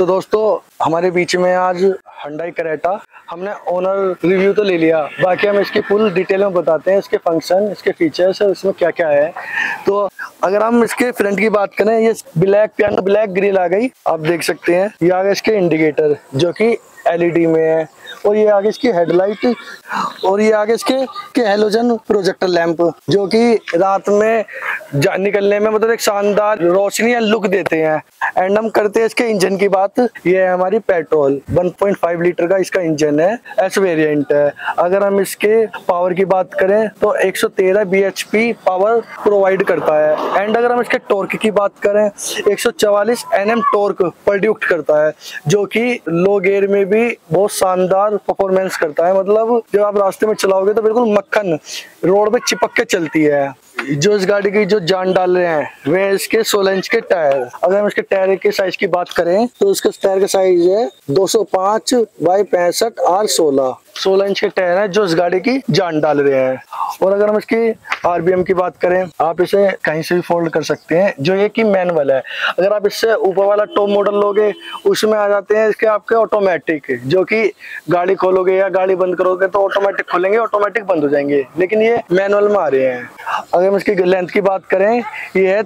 तो दोस्तों हमारे बीच में आज Hyundai Creta। हमने ओनर रिव्यू तो ले लिया, बाकी हम इसकी फुल डिटेल में बताते हैं, इसके फंक्शन, इसके फीचर्स और इसमें क्या क्या है। तो अगर हम इसके फ्रंट की बात करें, ये ब्लैक पियानो ब्लैक ग्रिल आ गई, आप देख सकते हैं। ये आगे इसके इंडिकेटर जो कि LED में है, और ये आगे इसकी हेडलाइट, और ये आगे इसके हेलोजन प्रोजेक्टर लैंप जो कि रात में निकलने में मतलब एक शानदार रोशनी या लुक देते हैं। एंड हम करते हैं इसके इंजन की बात। ये है हमारी पेट्रोल 1.5 लीटर का इसका इंजन है, एस वेरिएंट है। अगर हम इसके पावर की बात करें तो 113 bhp पावर प्रोवाइड करता है। एंड अगर हम इसके टॉर्क की बात करें, 144 Nm टॉर्क प्रोड्यूस करता है, जो कि लो गियर में भी बहुत शानदार परफॉर्मेंस करता है। मतलब जब आप रास्ते में चलाओगे तो बिल्कुल मक्खन रोड पे चिपक के चलती है। जो इस गाड़ी की जो जान डाल रहे हैं वे इसके 16 इंच के टायर। अगर हम इसके टायर के साइज की बात करें तो इसका टायर का साइज है 205 बाई 65 R16 इंच के टायर है जो इस गाड़ी की जान डाल रहे हैं। और अगर हम इसकी RPM की बात करें, आप इसे कहीं से भी फोल्ड कर सकते हैं, जो ये कि मैनुअल है। अगर आप इससे ऊपर वाला टॉप मॉडल लोगे, उसमें आ जाते हैं इसके आपके ऑटोमेटिक, जो कि गाड़ी खोलोगे या गाड़ी बंद करोगे तो ऑटोमेटिक खोलेंगे, ऑटोमेटिक बंद हो जाएंगे, लेकिन ये मैनुअल में आ रहे हैं। अगर हम इसकी लेंथ की बात करें, ये है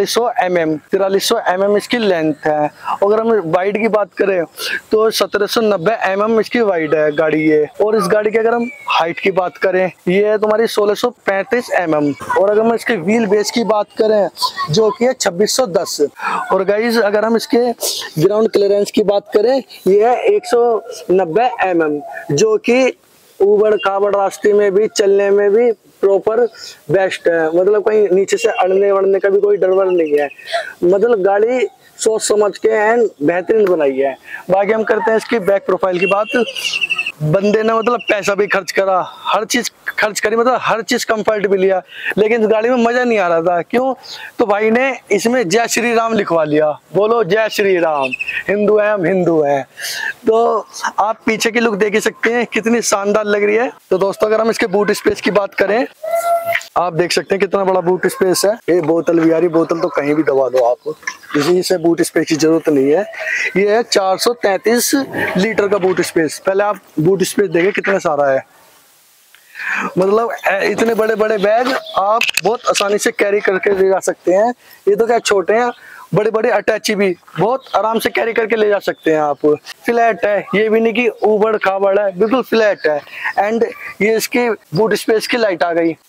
4300 mm इसकी लेंथ है। अगर हम वाइड की बात करें तो 1790 mm इसकी वाइड है गाड़ी ये। और इस गाड़ी की अगर हम हाइट की बात करें, ये है तुम्हारी 1635 mm। और अगर हम इसके व्हील बेस की बात करें जो कि है 2610। और गाइज अगर हम इसके ग्राउंड क्लियरेंस की बात करें, ये है 190 mm, जो कि ऊबड़ खाबड़ रास्ते में भी चलने में भी प्रॉपर बेस्ट है। मतलब कहीं नीचे से अड़ने वड़ने का भी कोई डर नहीं है। मतलब गाड़ी सोच समझ के एंड बेहतरीन बनाई है। बाकी हम करते हैं इसकी बैक प्रोफाइल की बात। बंदे ने मतलब पैसा भी खर्च करा, हर चीज खर्च करी, मतलब हर चीज कंफर्ट भी लिया, लेकिन इस गाड़ी में मजा नहीं आ रहा था। क्यों? तो भाई ने इसमें जय श्री राम लिखवा लिया। बोलो जय श्री राम, हिंदू है हम हिंदू हैं। तो आप पीछे की लुक देख ही सकते हैं कितनी शानदार लग रही है। तो दोस्तों अगर हम इसके बूट स्पेस की बात करें, आप देख सकते हैं कितना बड़ा बूट स्पेस है। ये बोतल भी आ रही, बोतल तो कहीं भी दबा दो आप, इसी से बूट स्पेस की जरूरत नहीं है। ये है 433 लीटर का बूट स्पेस। पहले आप बूट स्पेस देखें कितना सारा है। मतलब इतने बड़े बड़े बैग आप बहुत आसानी से कैरी करके ले जा सकते हैं। ये तो क्या छोटे हैं, बड़े बड़े अटैची भी बहुत आराम से कैरी करके ले जा सकते हैं आप। फ्लैट है, ये भी नहीं कि ऊबड़ खाबड़ है, बिल्कुल फ्लैट है। एंड ये इसकी बूट स्पेस की लाइट आ गई।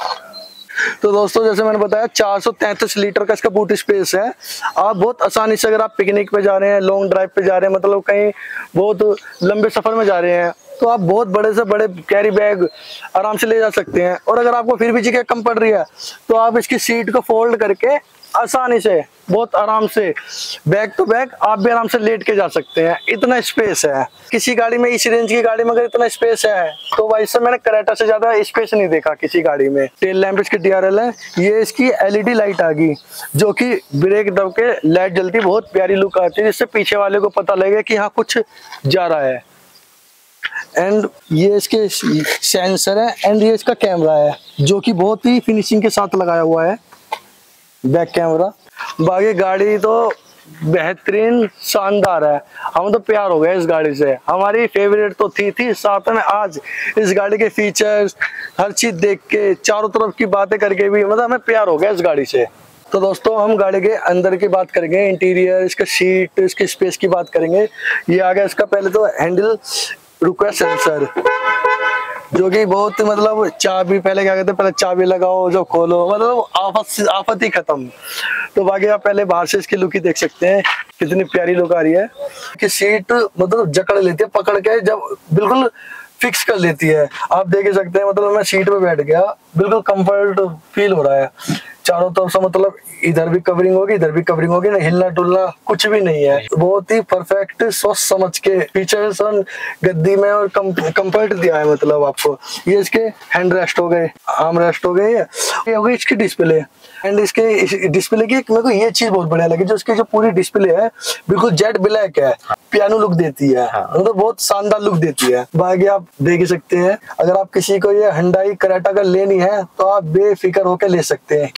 तो दोस्तों जैसे मैंने बताया 433 लीटर का इसका बूट स्पेस है। आप बहुत आसानी से अगर आप पिकनिक पे जा रहे हैं, लॉन्ग ड्राइव पे जा रहे हैं, मतलब कहीं बहुत लंबे सफर में जा रहे हैं, तो आप बहुत बड़े से बड़े कैरी बैग आराम से ले जा सकते हैं। और अगर आपको फिर भी जगह कम पड़ रही है तो आप इसकी सीट को फोल्ड करके आसानी से बहुत आराम से बैग टू बैग आप भी आराम से लेट के जा सकते हैं। इतना स्पेस है। किसी गाड़ी में, इस रेंज की गाड़ी में अगर इतना स्पेस है तो भाई से मैंने करेटा से ज्यादा स्पेस नहीं देखा किसी गाड़ी में। टेल लैंप इसकी DRL है। ये इसकी LED लाइट आ गई, जो कि ब्रेक दब के लाइट जलती, बहुत प्यारी लुक आती है, जिससे पीछे वाले को पता लगेगा कि हाँ कुछ जा रहा है। एंड ये इसके सेंसर है, एंड ये इसका कैमरा है जो कि बहुत ही फिनिशिंग के साथ लगाया हुआ है, बैक कैमरा। बाकी गाड़ी तो बेहतरीन शानदार है। हम तो प्यार हो गए इस गाड़ी से। हमारी फेवरेट तो थी साथ में आज इस गाड़ी के फीचर्स हर चीज देख के, चारों तरफ की बातें करके भी मतलब हमें प्यार हो गया इस गाड़ी से। तो दोस्तों हम गाड़ी के अंदर की बात करेंगे, इंटीरियर, इसका सीट, इसकी स्पेस की बात करेंगे। ये आ गया इसका पहले तो हैंडल रिक्वेस्ट सेंसर, जो कि बहुत मतलब चाबी, पहले क्या कहते हैं, पहले चाबी लगाओ जो खोलो, मतलब आफत ही खत्म। तो बाकी आप पहले बाहर से इसकी लुक ही देख सकते हैं, कितनी प्यारी लुक आ रही है। कि सीट मतलब जकड़ लेती है, पकड़ के जब बिल्कुल फिक्स कर लेती है। आप देख ही सकते हैं, मतलब मैं सीट पे बैठ गया, बिल्कुल कंफर्ट फील हो रहा है। चारों तरफ से मतलब इधर भी कवरिंग होगी, इधर भी कवरिंग होगी, ना हिलना डुलना कुछ भी नहीं है। बहुत ही परफेक्ट सोच समझ के फीचर्स गद्दी में और कंफर्ट दिया है। मतलब आपको ये इसके हैंड रेस्ट हो गए, आर्म रेस्ट हो गए, ये हो गई इसकी डिस्प्ले। एंड इसके डिस्प्ले की मेरे को ये चीज बहुत बढ़िया लगी, जो इसकी जो पूरी डिस्प्ले है बिल्कुल जेट ब्लैक है, पियानो लुक देती है, मतलब बहुत शानदार लुक देती है। बाकी आप देख ही सकते हैं, अगर आप किसी को ये Hyundai Creta का लेनी है तो आप बेफिक्र होकर ले सकते हैं।